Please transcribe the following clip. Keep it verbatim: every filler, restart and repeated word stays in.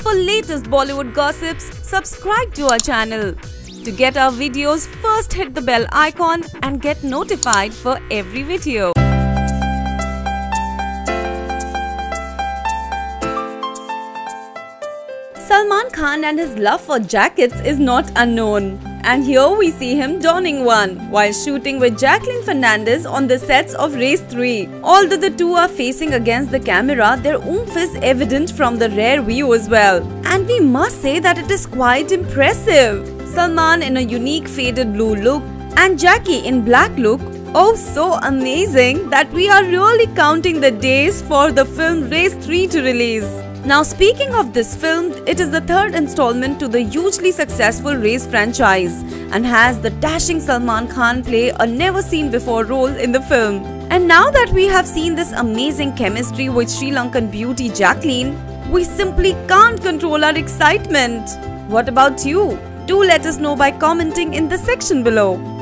For latest Bollywood gossips, subscribe to our channel. To get our videos, first hit the bell icon and get notified for every video. Salman Khan and his love for jackets is not unknown. And here we see him donning one while shooting with Jacqueline Fernandez on the sets of Race three. Although the two are facing against the camera, their oomph is evident from the rear view as well. And we must say that it is quite impressive. Salman in a unique faded blue look and Jackie in black look. Oh, so amazing that we are really counting the days for the film Race three to release. Now, speaking of this film, it is the third installment to the hugely successful Race franchise and has the dashing Salman Khan play a never-seen-before role in the film. And now that we have seen this amazing chemistry with Sri Lankan beauty Jacqueline, we simply can't control our excitement. What about you? Do let us know by commenting in the section below.